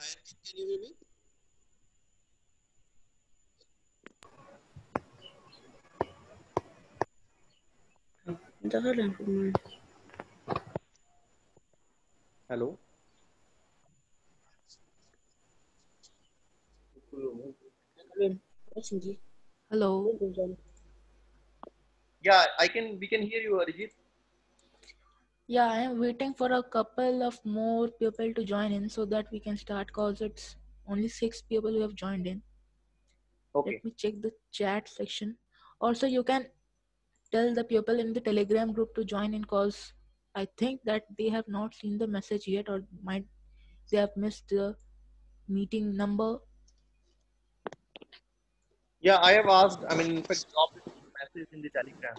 Can you hear me? Hello. Hello. Yeah, I can. We can hear you, Arijit. Yeah, I am waiting for a couple of more people to join in so that we can start cause it's only 6 people who have joined in. Okay. Let me check the chat section. Also, you can tell the people in the Telegram group to join in cause I think that they have not seen the message yet or might they have missed the meeting number. Yeah, I have asked. I mean, in fact, dropped a message in the Telegram.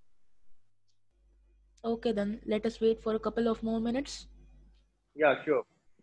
Okay, then let us wait for a couple of more minutes. Yeah, sure.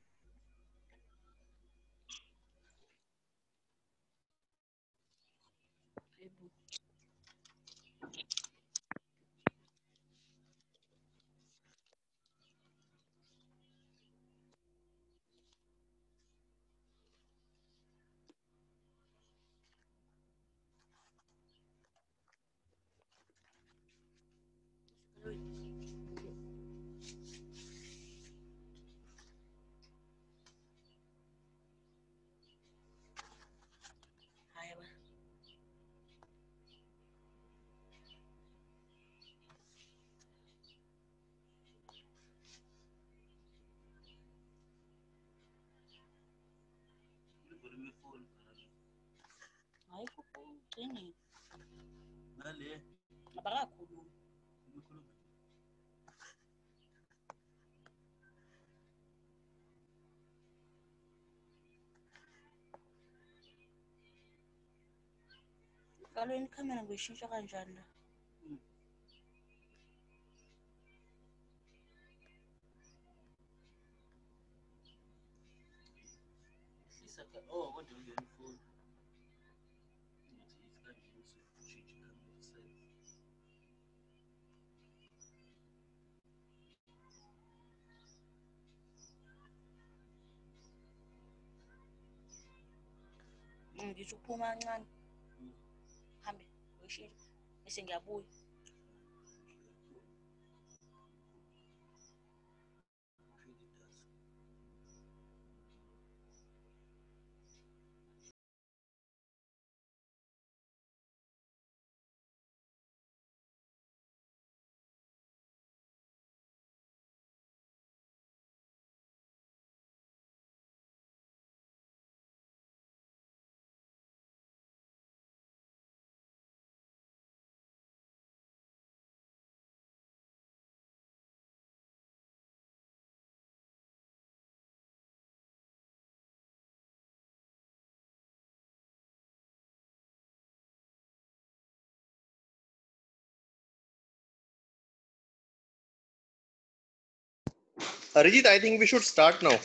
Arijit, I think we should start now.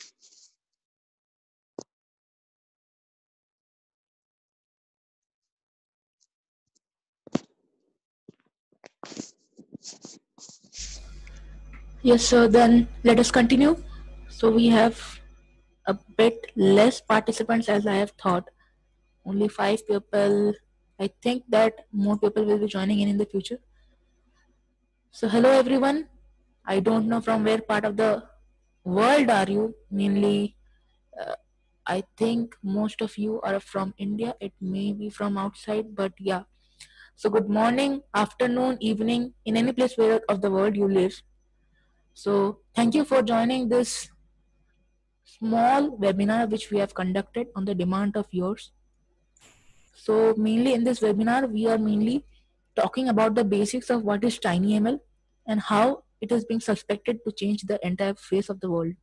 Yes, so then let us continue. So we have a bit less participants as I have thought. Only 5 people. I think that more people will be joining in the future. So hello everyone. I don't know from where part of the world are you. Mainly, I think most of you are from India. It may be from outside, but yeah. So good morning, afternoon, evening, in any place where of the world you live. So thank you for joining this small webinar which we have conducted on the demand of yours. So mainly in this webinar, we are mainly talking about the basics of what is TinyML and how it is being suspected to change the entire face of the world.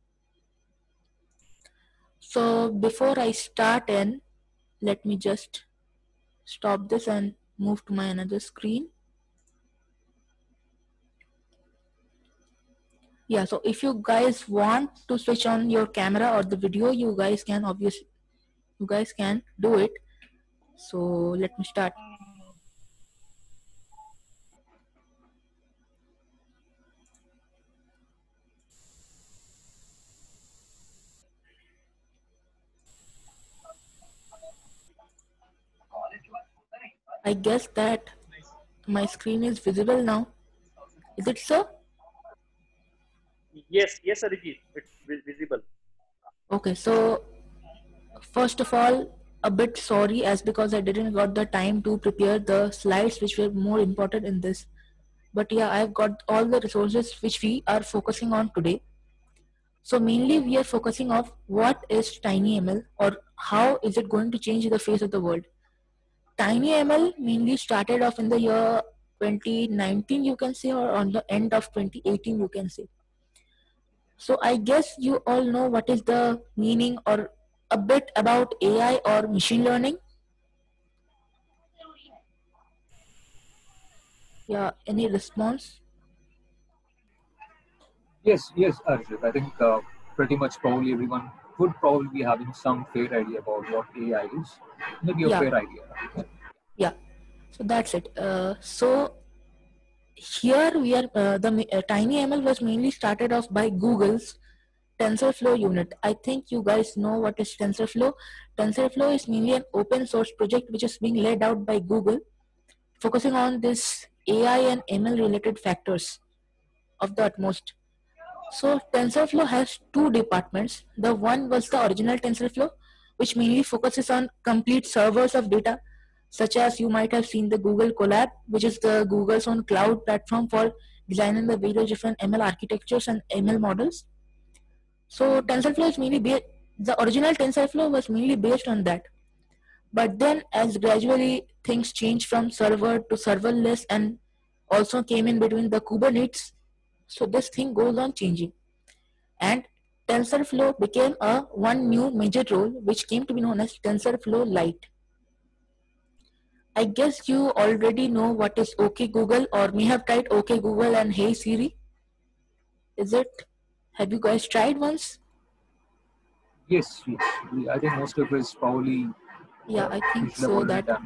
So before I start in, let me just stop this and move to my another screen. Yeah, so if you guys want to switch on your camera or the video, you guys can do it. So let me start. I guess that my screen is visible now. Is it so? Yes, yes, Arijit, it's visible. Okay, so first of all, a bit sorry as because I didn't got the time to prepare the slides which were more important in this. But yeah, I've got all the resources which we are focusing on today. So mainly we are focusing on what is TinyML or how is it going to change the face of the world. TinyML mainly started off in the year 2019 you can say, or on the end of 2018 you can say. So I guess you all know what is the meaning or a bit about AI or machine learning. Yeah, any response? Yes, yes, Arjit. I think pretty much probably everyone would probably be having some fair idea about what AI is. Maybe a Yeah, fair idea. yeah. So that's it. So here we are, TinyML was mainly started off by Google's TensorFlow unit. I think you guys know what is TensorFlow. TensorFlow is mainly an open source project which is being led out by Google, focusing on this AI and ML related factors of the utmost. So TensorFlow has two departments. The one was the original TensorFlow, which mainly focuses on complete servers of data, such as you might have seen the Google Colab, which is the Google's own cloud platform for designing the various different ML architectures and ML models. So TensorFlow is mainly the original TensorFlow was mainly based on that. But then as gradually things changed from server to serverless and also came in between the Kubernetes, so this thing goes on changing. And TensorFlow became a one new major role which came to be known as TensorFlow Lite. I guess you already know what is OK Google or may have tried OK Google and Hey Siri. Is it? Have you guys tried once? Yes, yes. I think most of us probably Yeah, I we think should have so already that. done.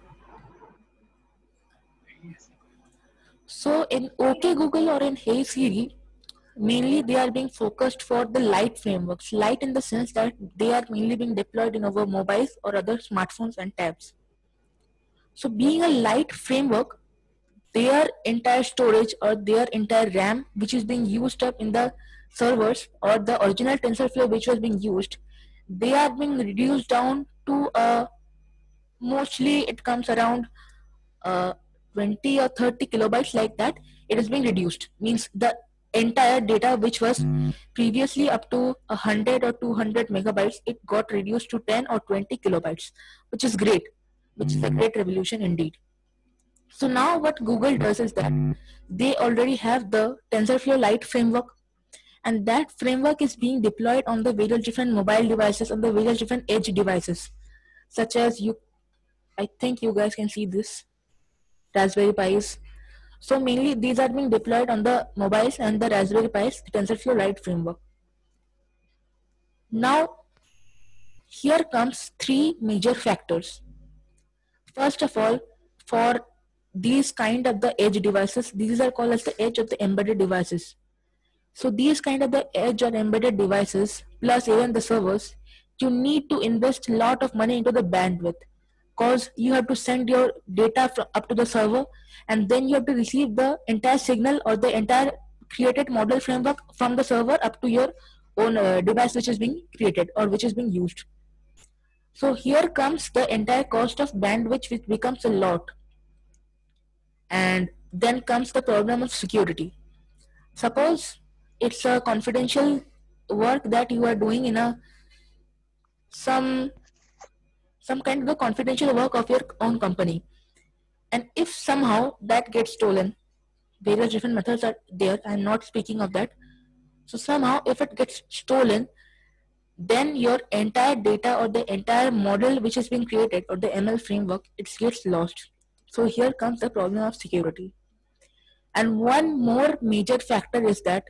So in OK Google or in Hey Siri, mainly they are being focused for the light frameworks. Light in the sense that they are mainly being deployed in our mobiles or other smartphones and tabs. So being a light framework, their entire storage or their entire RAM which is being used up in the servers or the original TensorFlow which was being used, they are being reduced down to mostly it comes around uh, 20 or 30 kilobytes like that. It is being reduced, means the entire data which was previously up to 100 or 200 megabytes, it got reduced to 10 or 20 kilobytes, which is great, which is a great revolution indeed. So now what Google does is that they already have the TensorFlow Lite framework, and that framework is being deployed on the various different mobile devices, on the various different edge devices, such as I think you guys can see this, Raspberry Pis. So mainly these are being deployed on the mobiles and the Raspberry Pis, the TensorFlow Lite framework. Now here comes three major factors. First of all, for these kind of the edge devices, these are called as the edge of the embedded devices. So these kind of the edge or embedded devices plus even the servers, you need to invest a lot of money into the bandwidth, because you have to send your data up to the server, and then you have to receive the entire signal or the entire created model framework from the server up to your own device which is being created or which is being used. So here comes the entire cost of bandwidth, which becomes a lot. And then comes the problem of security. Suppose it's a confidential work that you are doing in a some kind of a confidential work of your own company, and if somehow that gets stolen, various different methods are there, I'm not speaking of that. So somehow if it gets stolen, then your entire data or the entire model which is being created or the ML framework, it gets lost. So here comes the problem of security. And one more major factor is that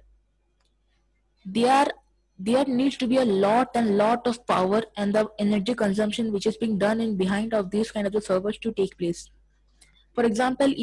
there needs to be a lot of power and the energy consumption which is being done in behind of these kind of the servers to take place. For example,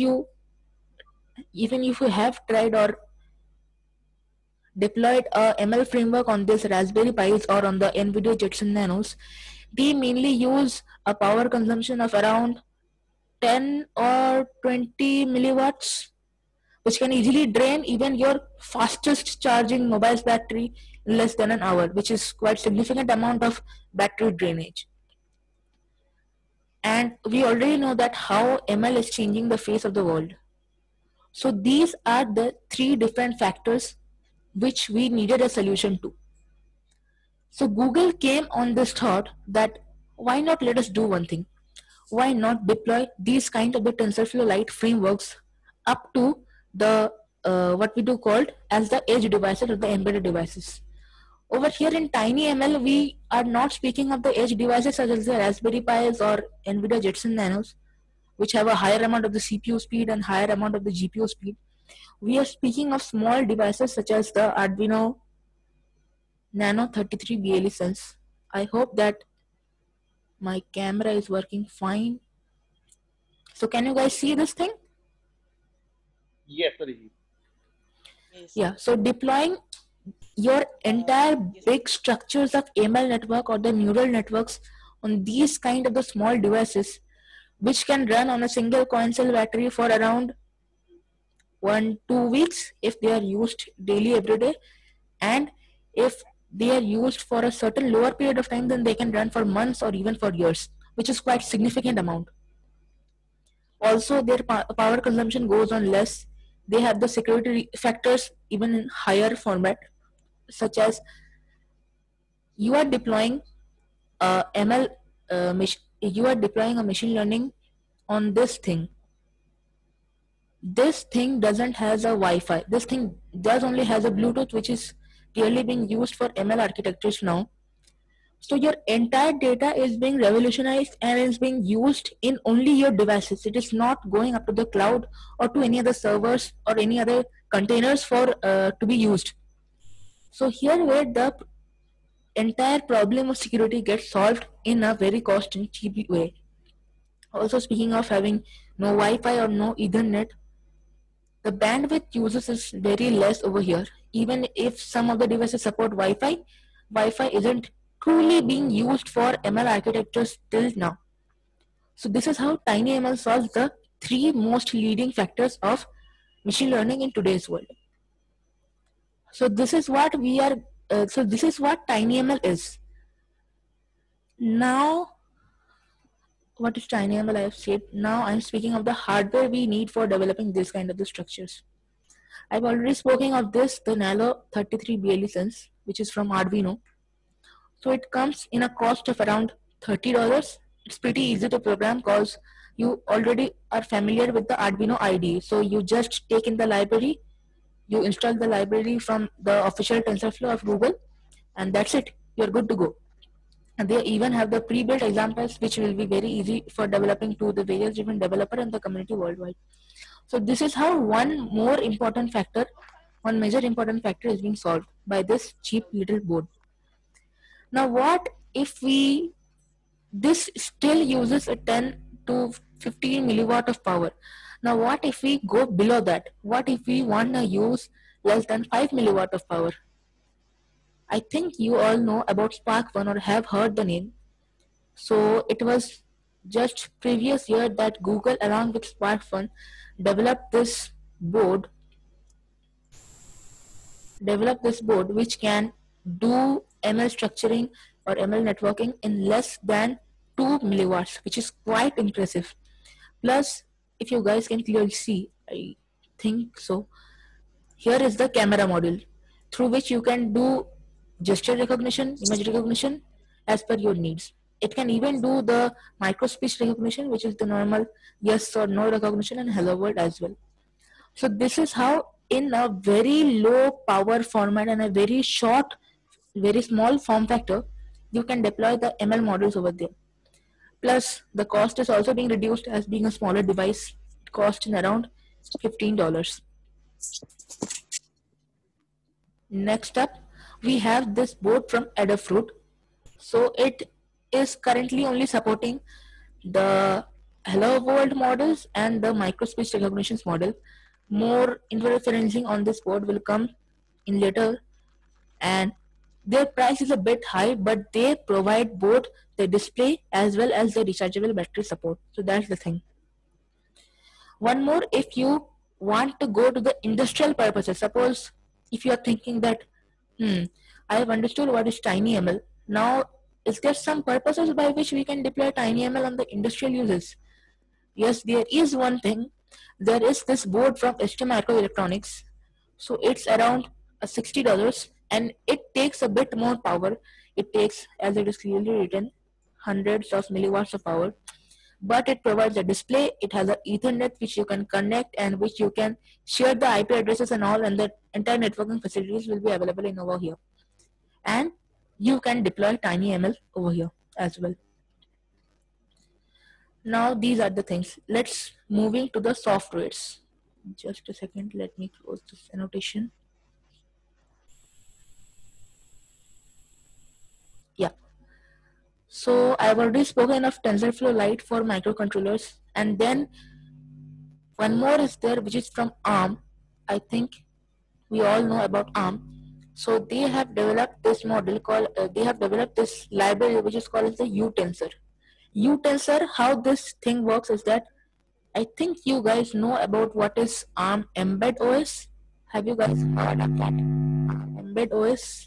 even if you have tried or deployed a ML framework on this Raspberry Pis or on the NVIDIA Jetson Nanos, they mainly use a power consumption of around 10 or 20 milliwatts, which can easily drain even your fastest charging mobile's battery in less than an hour, which is quite significant amount of battery drainage. And we already know that how ML is changing the face of the world. So these are the three different factors which we needed a solution to. So Google came on this thought that why not let us do one thing? Why not deploy these kind of the TensorFlow Lite frameworks up to the what we do called as the edge devices or the embedded devices. Over here in TinyML, we are not speaking of the edge devices such as the Raspberry Pis or NVIDIA Jetson Nanos, which have a higher amount of the CPU speed and higher amount of the GPU speed. We are speaking of small devices such as the Arduino Nano 33 BLE Sense. I hope that my camera is working fine. So can you guys see this thing? Yes, Abhijit. Yeah, so deploying your entire big structures of ML network or the neural networks on these kind of the small devices, which can run on a single coin cell battery for around 1-2 weeks if they are used daily every day, and if they are used for a certain lower period of time, then they can run for months or even for years, which is quite significant amount. Also, their power consumption goes on less. They have the security factors even in higher format, such as you are deploying ML, you are deploying a machine learning on this thing. This thing doesn't has a Wi-Fi. This thing does only has a Bluetooth, which is clearly being used for ML architectures now. So your entire data is being revolutionized and is being used in only your devices. It is not going up to the cloud or to any other servers or any other containers for to be used. So here where the entire problem of security gets solved in a very cost and cheap way. Also, speaking of having no Wi-Fi or no Ethernet, the bandwidth uses is very less over here. Even if some of the devices support Wi-Fi, Wi-Fi isn't truly being used for ML architectures till now. So this is how TinyML solves the three most leading factors of machine learning in today's world. So this is what we are. So this is what TinyML is. Now, what is TinyML? I have said. Now I'm speaking of the hardware we need for developing this kind of the structures. I've already spoken of this, the Nano 33 BLE Sense, which is from Arduino. So it comes in a cost of around $30. It's pretty easy to program because you already are familiar with the Arduino IDE. So you just take in the library, you install the library from the official TensorFlow of Google, and that's it. You're good to go. And they even have the pre-built examples, which will be very easy for developing to the various different developer and the community worldwide. So this is how one major important factor is being solved by this cheap little board. Now what if this still uses a 10 to 15 milliwatt of power. Now what if we go below that? What if we want to use less than 5 milliwatt of power? I think you all know about SparkFun or have heard the name. So it was just previous year that Google along with SparkFun developed this board which can do ML structuring or ML networking in less than 2 milliwatts, which is quite impressive. Plus, if you guys can clearly see, I think so, here is the camera module through which you can do gesture recognition, image recognition as per your needs. It can even do the micro speech recognition, which is the normal yes or no recognition, and hello world as well. So this is how in a very low power format and a very short, very small form factor, you can deploy the ML models over there. Plus the cost is also being reduced as being a smaller device, costing around $15. Next up, we have this board from Adafruit. So it is currently only supporting the hello world models and the micro speech recognitions model. More inferencing on this board will come in later, and their price is a bit high, but they provide both the display as well as the rechargeable battery support. So that's the thing. One more, if you want to go to the industrial purposes, suppose if you are thinking that, I have understood what is TinyML. Now, is there some purposes by which we can deploy TinyML on the industrial uses? Yes, there is one thing. There is this board from ST Microelectronics. So it's around $60 and it takes a bit more power. It takes, as it is clearly written, hundreds of milliwatts of power. But it provides a display. It has an Ethernet which you can connect and which you can share the IP addresses and all, and the entire networking facilities will be available in over here. And you can deploy TinyML over here as well. Now these are the things. Let's moving to the softwares. Just a second, let me close this annotation. Yeah. So I've already spoken of TensorFlow Lite for microcontrollers, and then one more is there which is from ARM. I think we all know about ARM. So they have developed this model called, they have developed this library which is called the uTensor. uTensor, how this thing works is that, I think you guys know about what is ARM Mbed OS. Have you guys heard of that? Mbed OS?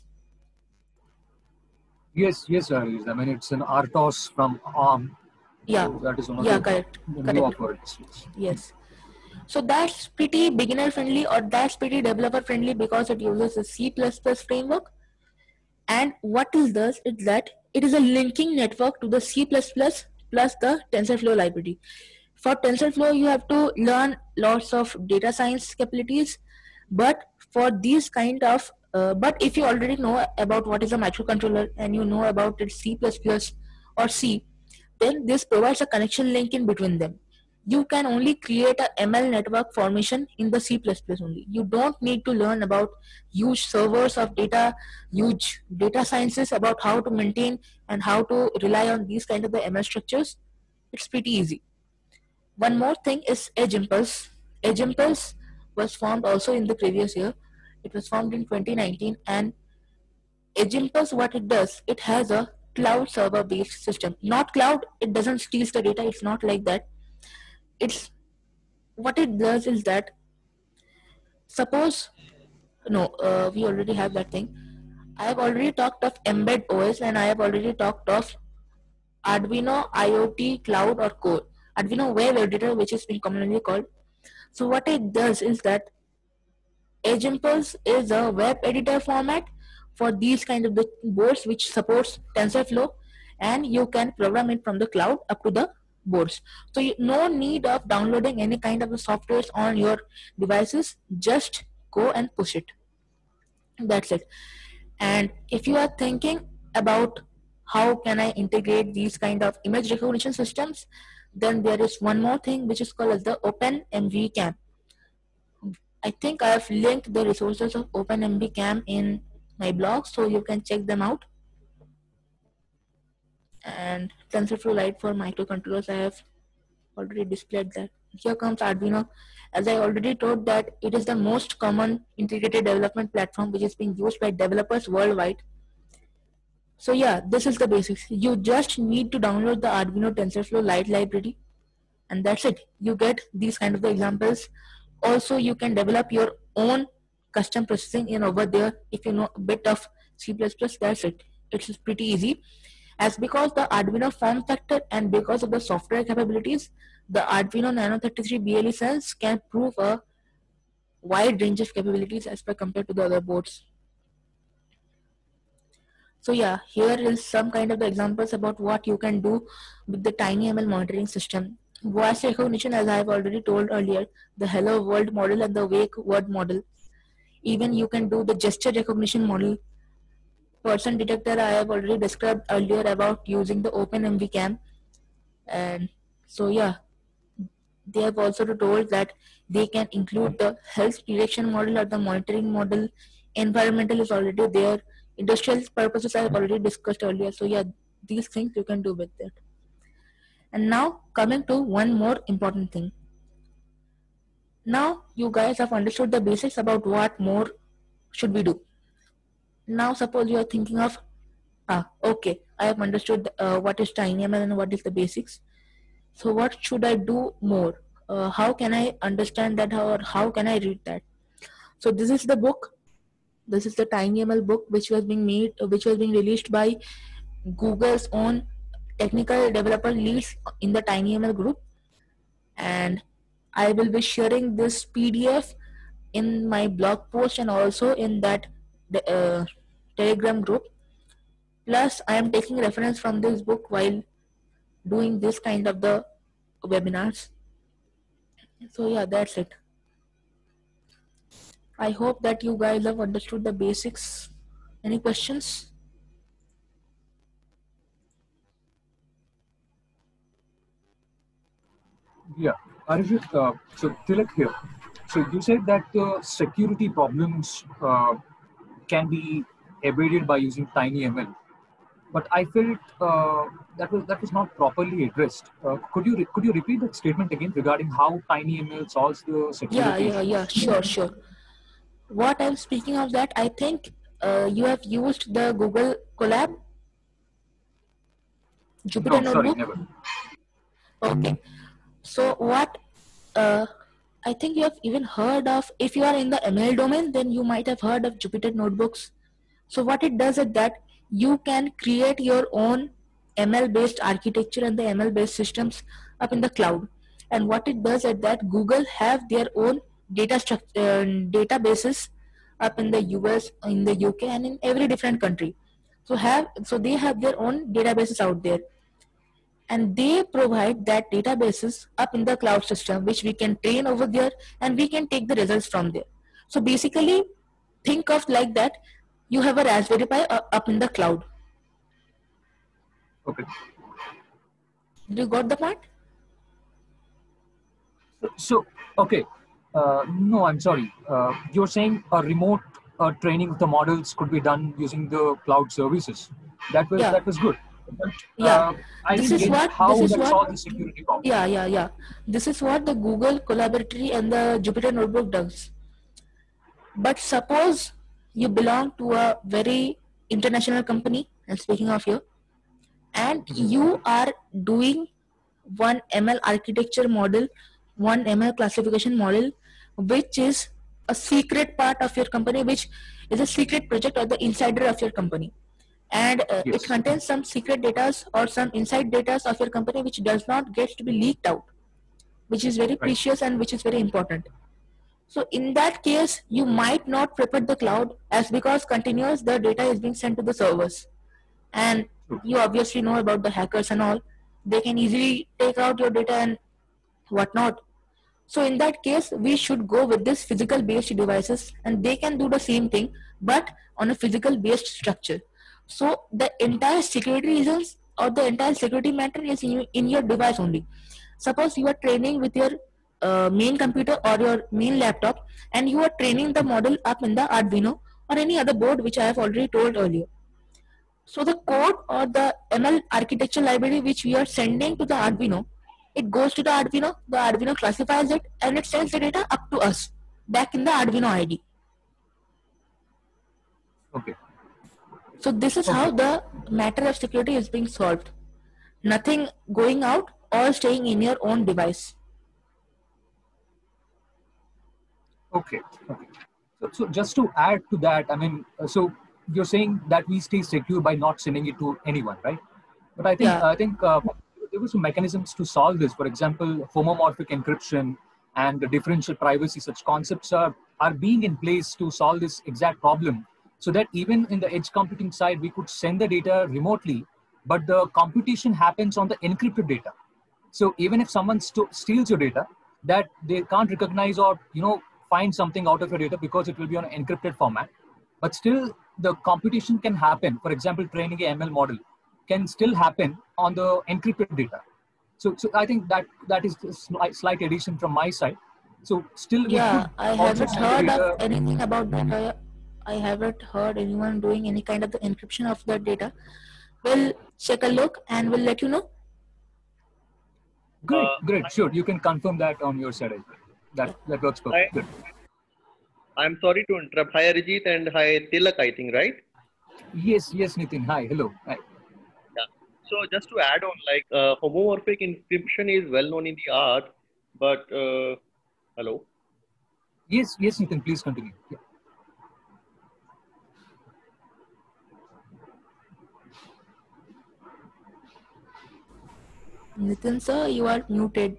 Yes, Harish. I mean, it's an RTOS from ARM. Yeah, So that is one of yeah, the correct. new offerings. Yes. So that's pretty beginner friendly, or that's pretty developer friendly because it uses a C++ framework. And what it does is that it is a linking network to the C++ plus the TensorFlow library. For TensorFlow, you have to learn lots of data science capabilities, but for these kind of, but if you already know about what is a microcontroller and you know about its C++ or C, then this provides a connection link in between them. You can only create a ML network formation in the C++ only. You don't need to learn about huge servers of data, huge data sciences about how to maintain and how to rely on these kind of the ML structures. It's pretty easy. One more thing is Edge Impulse. Edge Impulse was formed also in the previous year. It was formed in 2019, and Edge Impulse, what it does, it has a cloud server based system. Not cloud, it doesn't steal the data, it's not like that. It's what it does is that, suppose, no, we already have that thing. I have already talked of Mbed OS and I have already talked of Arduino IoT Cloud or Core, Arduino Web Editor, which is being commonly called. So what it does is that Edge Impulse is a web editor format for these kind of the boards which supports TensorFlow, and you can program it from the cloud up to the boards. So no need of downloading any kind of the softwares on your devices, just go and push it. That's it. And if you are thinking about how can I integrate these kind of image recognition systems, then there is one more thing which is called as the OpenMVCam. I think I have linked the resources of OpenMVCam in my blog, so you can check them out. And TensorFlow Lite for microcontrollers, I have already displayed that. Here comes Arduino. As I already told that it is the most common integrated development platform which is being used by developers worldwide. So yeah, this is the basics. You just need to download the Arduino TensorFlow Lite library, and that's it. You get these kind of the examples. Also, you can develop your own custom processing in over there if you know a bit of C++. That's it. It's pretty easy. As because the Arduino form factor and because of the software capabilities, the Arduino Nano 33 BLE cells can prove a wide range of capabilities as per compared to the other boards. So yeah, here is some kind of the examples about what you can do with the TinyML monitoring system. Voice recognition, as I have already told earlier, the hello world model and the wake word model. Even you can do the gesture recognition model. Person detector, I have already described earlier about using the OpenMVCam. And so yeah, they have also told that they can include the health direction model or the monitoring model. Environmental is already there. Industrial purposes I have already discussed earlier. So yeah, these things you can do with it. And now coming to one more important thing. Now you guys have understood the basics about what more should we do. Now suppose you are thinking of, okay, I have understood what is TinyML and what is the basics. So what should I do more? how can I understand that, or how can I read that? So this is the book. This is the TinyML book, which was being released by Google's own technical developer leads in the TinyML group, and I will be sharing this PDF in my blog post and also in that Telegram group. Plus, I am taking reference from this book while doing this kind of the webinars. So yeah, that's it. I hope that you guys have understood the basics. Any questions? Yeah, Arijit, so Tilak here. So you said that security problems can be evaded by using TinyML, but I felt that was not properly addressed. Could you repeat that statement again regarding how TinyML solves the security issues? Sure. What I'm speaking of that, I think you have used the Google Colab, Jupyter No, sorry, Notebook. never. Okay. So what I think you have even heard of, if you are in the ML domain, then you might have heard of Jupyter Notebooks. So what it does is that you can create your own ML based architecture and the ML based systems up in the cloud. And what it does is that Google have their own databases up in the US, in the UK, and in every different country. So they have their own databases out there, and they provide that databases up in the cloud system, which we can train over there, and we can take the results from there. So basically, think of like that, you have a Raspberry Pi up in the cloud. Okay. Do you got the point? So okay. No, I'm sorry. You're saying a remote training of the models could be done using the cloud services. Yeah. That was good. But, Yeah. I This didn't is get what- how this is that what- solves the security problem. Yeah. This is what the Google Collaboratory and the Jupyter Notebook does. But suppose you belong to a very international company, and speaking of you, and you are doing one ML architecture model, one ML classification model, which is a secret part of your company, which is a secret project or the insider of your company. And Yes. it contains some secret data or some inside data of your company which does not get to be leaked out, which is very Right. precious and which is very important. So in that case, you might not prepare the cloud, as because continuous the data is being sent to the servers. And True. you obviously know about the hackers and all. They can easily take out your data and whatnot. So in that case, we should go with this physical based devices, and they can do the same thing, but on a physical based structure. So the entire security reasons or the entire security matter is in your device only. Suppose you are training with your main computer or your main laptop, and you are training the model up in the Arduino or any other board, which I have already told earlier. So the code or the ML architecture library which we are sending to the Arduino, it goes to the Arduino classifies it, and it sends the data up to us back in the Arduino ID. Okay. So this is how the matter of security is being solved. Nothing going out or staying in your own device. Okay. So just to add to that, I mean, so you're saying that we stay secure by not sending it to anyone, right? But I think Yeah. there were some mechanisms to solve this. For example, homomorphic encryption and the differential privacy. Such concepts are being in place to solve this exact problem. So that even in the edge computing side, we could send the data remotely, but the computation happens on the encrypted data. So even if someone steals your data, that they can't recognize or find something out of your data because it will be on an encrypted format. But still, the computation can happen. For example, training a ML model can still happen on the encrypted data. So I think that is a slight addition from my side. So still, we Yeah, could I also haven't send the heard data. of anything about that. I haven't heard anyone doing any kind of the encryption of the data. We'll check a look and we'll let you know. Great, sure. You can confirm that on your side. That works perfect. Good. I'm sorry to interrupt. Hi Arijit and hi Tilak, I think, right? Yes, Nitin. Hi, hello. Hi. Yeah. So just to add on, like homomorphic encryption is well known in the art. But hello. Yes, Nitin, please continue. Yeah. Nitin sir, you are muted.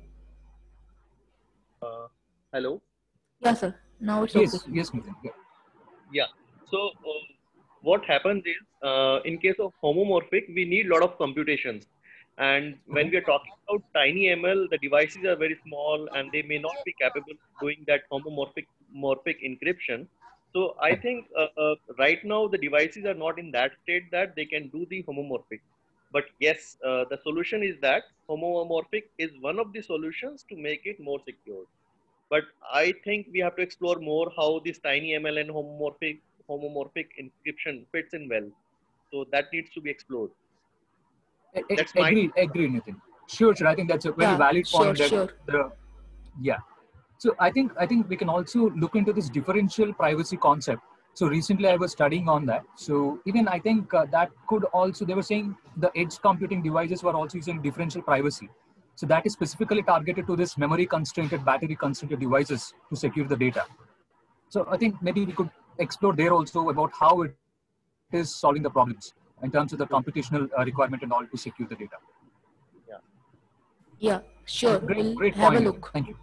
Hello. Yeah, sir. Now it's okay. Yes, Nitin. Yeah. Yeah. So what happens is, in case of homomorphic, we need a lot of computations. And when we are talking about tiny ML, the devices are very small and they may not be capable of doing that homomorphic encryption. So I think right now the devices are not in that state that they can do the homomorphic. But yes, the solution is that homomorphic is one of the solutions to make it more secure. But I think we have to explore more how this tiny ML and homomorphic encryption fits in well. So that needs to be explored. That's my Agree, Nitin. Sure. I think that's a very Yeah, valid point. sure. Yeah. So I think we can also look into this differential privacy concept. So recently I was studying on that. So even I think that could also, they were saying the edge computing devices were also using differential privacy. So that is specifically targeted to this memory constrained, battery constrained devices to secure the data. So I think maybe we could explore there also about how it is solving the problems in terms of the computational requirement and all to secure the data. Yeah. Yeah, sure. Great We'll have a point. look. Thank you.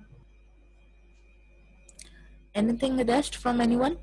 Anything rest from anyone?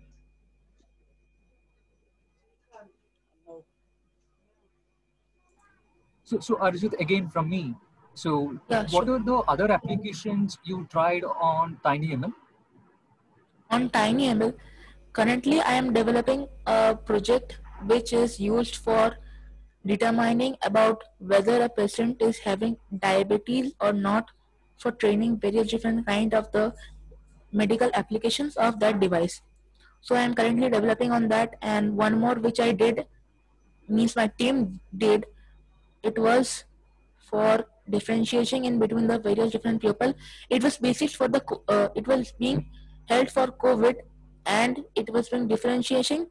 So Arjit, again from me. So Yeah, what sure. are the other applications you tried on TinyML? On TinyML, currently I am developing a project which is used for determining about whether a patient is having diabetes or not, for training various different kind of the medical applications of that device. So I am currently developing on that, and one more which I did, means my team did, it was for differentiating in between the various different people. It was basic for the it was being held for COVID, and it was being differentiating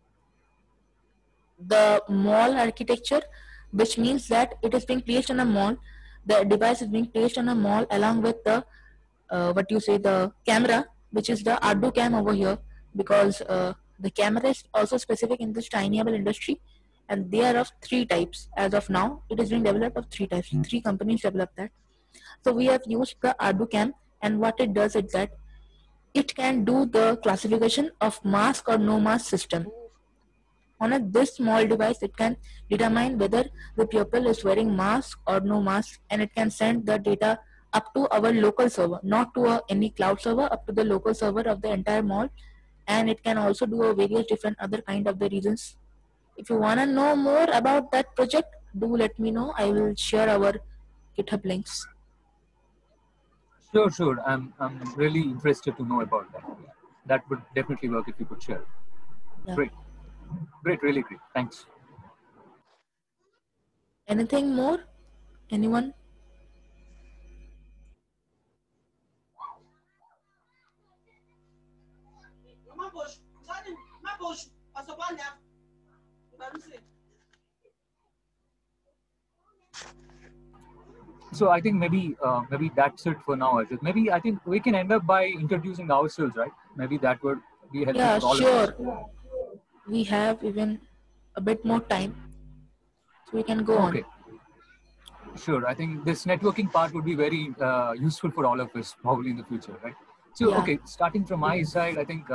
the mall architecture, which means that it is being placed on a mall. The device is being placed on a mall along with the what you say, the camera, which is the Ardu cam over here, because the camera is also specific in this tinyable industry, and they are of three types as of now. It is being developed of three types. Three companies developed that. So we have used the Ardu cam, and what it does is that it can do the classification of mask or no mask system. On this small device, it can determine whether the pupil is wearing mask or no mask, and it can send the data up to our local server, not to any cloud server, up to the local server of the entire mall. And it can also do a various different other kind of the reasons. If you want to know more about that project, do let me know. I will share our GitHub links. Sure. I'm really interested to know about that. Yeah. That would definitely work if you could share. Yeah. Great, really great. Thanks. Anything more? Anyone? So I think maybe that's it for now, Arjit. Maybe I think we can end up by introducing ourselves, right? Maybe that would be helpful Yeah, for all of us. sure. We have even a bit more time, so we can go on. Okay. Sure. I think this networking part would be very useful for all of us probably in the future, right? So, Yeah. okay, starting from my side, I think,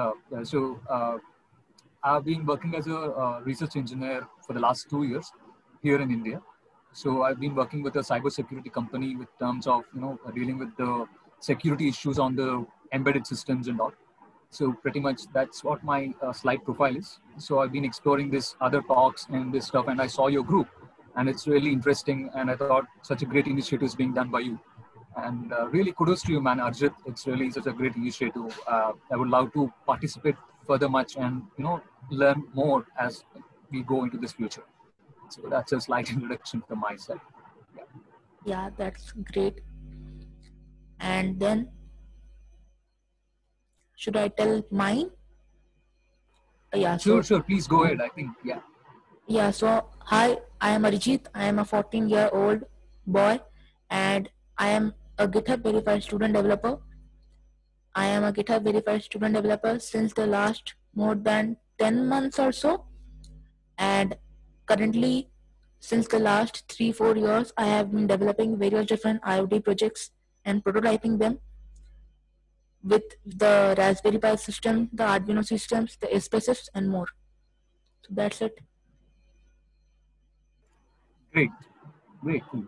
I've been working as a research engineer for the last 2 years here in India. So I've been working with a cybersecurity company with terms of, dealing with the security issues on the embedded systems and all. So pretty much that's what my slide profile is. So I've been exploring this other talks and this stuff, and I saw your group, and it's really interesting. And I thought such a great initiative is being done by you. And really kudos to you, man, Arjit. It's really such a great initiative. I would love to participate further much and, learn more as we go into this future. So that's a slight introduction from my side. Yeah, that's great. And then, should I tell mine? Yeah. Sure. Please go ahead. I think, yeah. Yeah. So, hi, I am Arijit. I am a 14-year-old boy, and I am a GitHub verified student developer. I am a GitHub verified student developer since the last more than 10 months or so. And currently, since the last 3-4 years, I have been developing various different IoT projects and prototyping them with the Raspberry Pi system, the Arduino systems, the SPACEs, and more. So that's it. Great, cool.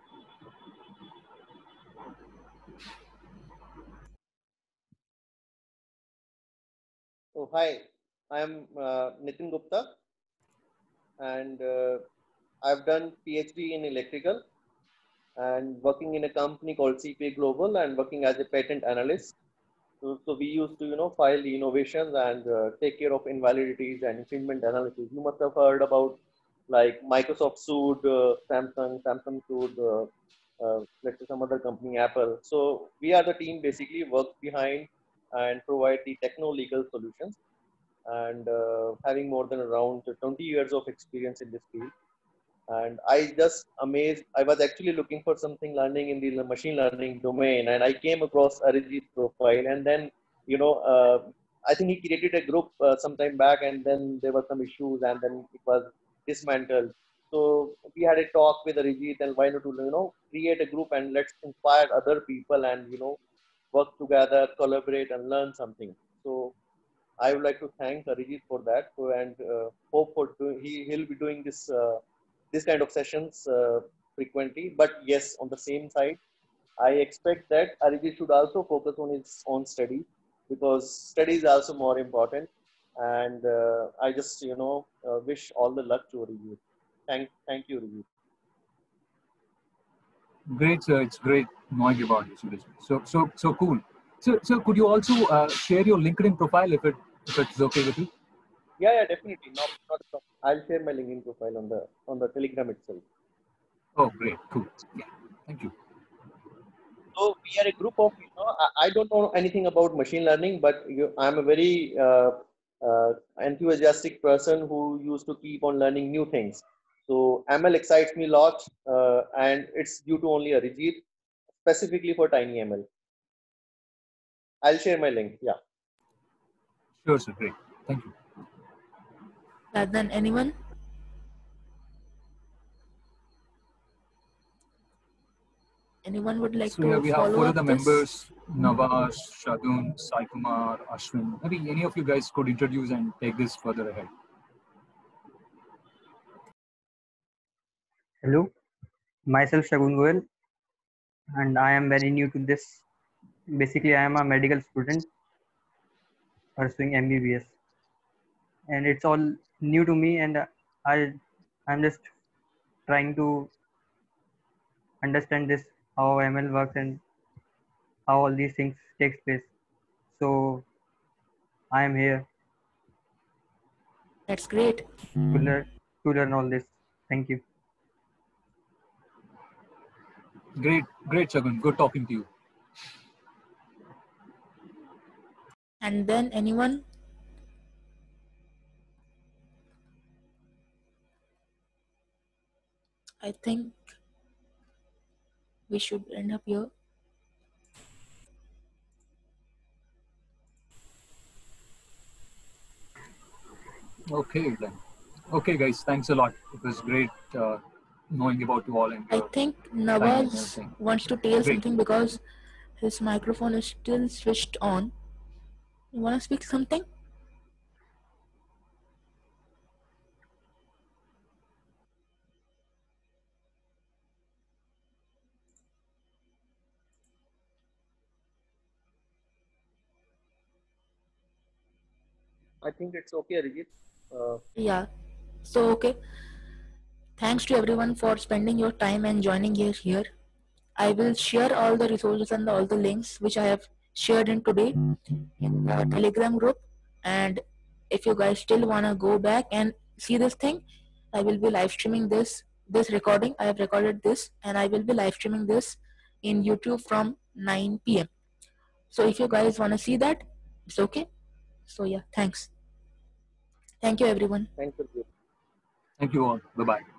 So hi, I am Nitin Gupta, and I've done PhD in electrical and working in a company called CPA Global and working as a patent analyst. So we used to, file the innovations and take care of invalidities and infringement analysis. You must have heard about like Microsoft sued Samsung sued, let's say some other company, Apple. So we are the team basically works behind and provide the techno-legal solutions and having more than around 20 years of experience in this field. And I just amazed. I was actually looking for something learning in the machine learning domain, and I came across Arijit's profile. And then, you know, I think he created a group some time back, and then there were some issues, and then it was dismantled. So we had a talk with Arijit, and why not to create a group and let's inspire other people and work together, collaborate, and learn something. So I would like to thank Arijit for that, and hope for he'll be doing this kind of sessions frequently. But yes, on the same side, I expect that Arijit should also focus on his own study because study is also more important. And I just wish all the luck to Arijit. Thank you, Arijit. Great, sir. It's great knowing about you. So cool. So could you also share your LinkedIn profile if it's okay with you? Yeah, definitely. Not a problem. I'll share my LinkedIn profile on the Telegram itself. Oh, great, cool. Yeah, thank you. So we are a group of, I don't know anything about machine learning, but I'm a very enthusiastic person who used to keep on learning new things. So ML excites me a lot, and it's due to only Arijit, specifically for TinyML. I'll share my link. Yeah. Sure, sir. Great. Thank you. Then anyone? Anyone would like to we have follow four up of the this? members: Navas, Shadun, Sai Kumar, Ashwin. Maybe any of you guys could introduce and take this further ahead. Hello, myself Shagun Goel, and I am very new to this. Basically, I am a medical student pursuing MBBS, and it's all new to me. And I'm just trying to understand this how ML works and how all these things takes place. So I am here That's great. to learn all this. Thank you. Great, Shagun. Good talking to you. And then anyone? I think we should end up here. Okay then. Okay, guys. Thanks a lot. It was great knowing about you all. And I think Nawaz wants to tell something because his microphone is still switched on. You want to speak something? I think it's okay, Arijit. Yeah. So, okay. Thanks to everyone for spending your time and joining here. I will share all the resources and all the links which I have shared in today in the Telegram group. And if you guys still want to go back and see this thing, I will be live streaming this recording. I have recorded this and I will be live streaming this in YouTube from 9 p.m. So if you guys want to see that, it's okay. So yeah, thanks. Thank you everyone. Thank you. Thank you all. Bye-bye.